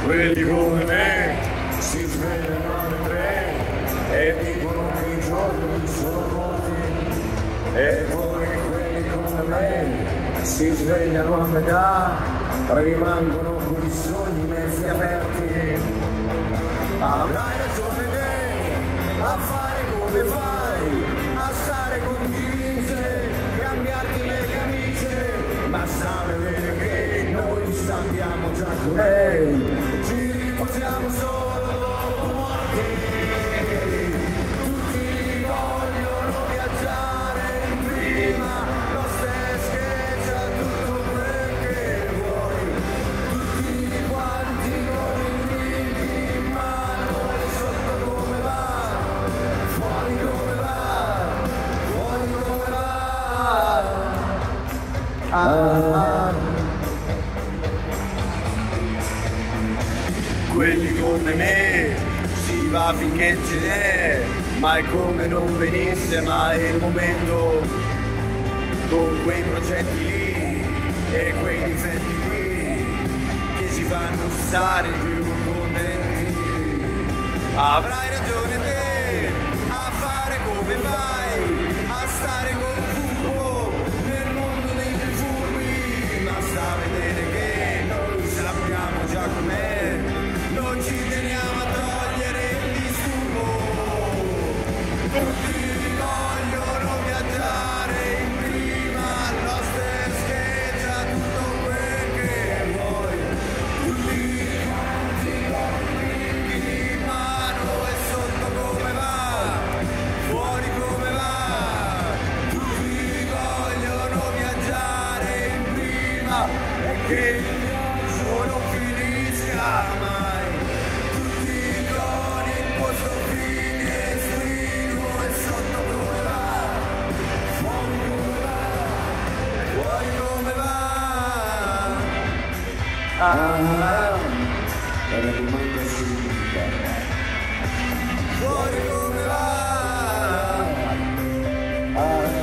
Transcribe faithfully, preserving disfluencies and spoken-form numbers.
Quelli come me si svegliano alle tre e dicono che i giorni sono corti, e poi quelli come me si svegliano a metà, rimangono con i sogni mezzi aperti. Avrai ragione te a fare come fai, a stare convince, cambiarti le camicie, ma sa vedere che noi stampiamo già con lei, ci riposiamo solo dopo morti. Tutti vogliono viaggiare in prima, lo stesso che c'ha tutto quel che vuoi, tutti quanti con i brividi in mano, e sotto come va, fuori come va, fuori come va. Ah. Quelli come me si va finché ce n'è, ma è come non venisse mai il momento, con quei progetti lì e quei difetti lì che ci fanno stare più contenti. Avrai ragione te a fare come fai, a stare con furbo nel mondo dei furbi, ma sta a vedere che noi sappiamo già com'è, non ci teniamo a togliere il disturbo. Tutti vogliono viaggiare in prima, lo stesso che c'ha tutto quel che vuoi, tutti quanti con i brividi in mano, e sotto come va, fuori come va, tutti vogliono viaggiare in prima e che il viaggio non finisca mai. Ah, è una domanda significa. Fuori come va? Ah.